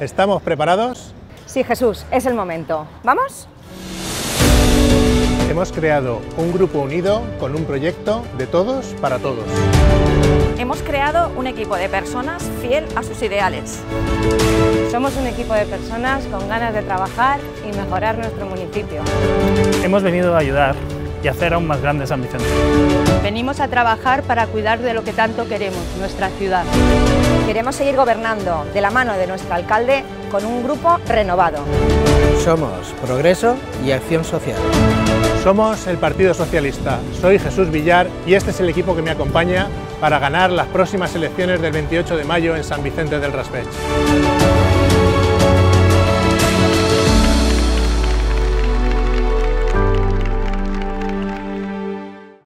¿Estamos preparados? Sí, Jesús, es el momento. ¿Vamos? Hemos creado un grupo unido con un proyecto de todos para todos. Hemos creado un equipo de personas fiel a sus ideales. Somos un equipo de personas con ganas de trabajar y mejorar nuestro municipio. Hemos venido a ayudar y hacer aún más grandes ambiciones. Venimos a trabajar para cuidar de lo que tanto queremos, nuestra ciudad. Queremos seguir gobernando de la mano de nuestro alcalde con un grupo renovado. Somos Progreso y Acción Social. Somos el Partido Socialista. Soy Jesús Villar y este es el equipo que me acompaña para ganar las próximas elecciones del 28 de mayo en San Vicente del Raspeig.